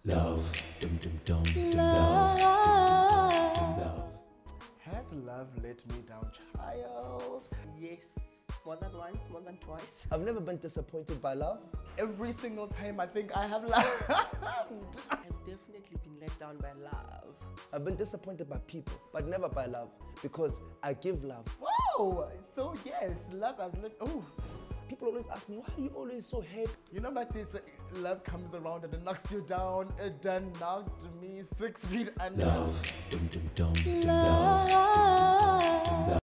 Love. Dum dum dum dum love. Dum dum dum love. Has love let me down, child? Yes. More than once, more than twice. I've never been disappointed by love. Every single time I think I have loved. I've definitely been let down by love. I've been disappointed by people, but never by love, because I give love. Wow! So yes, love has let. Oh, People always ask me, why are you always so happy? you know, but it's love comes around and it knocks you down. It done knocked me 6 feet under. Love. Dum dum dum dum love.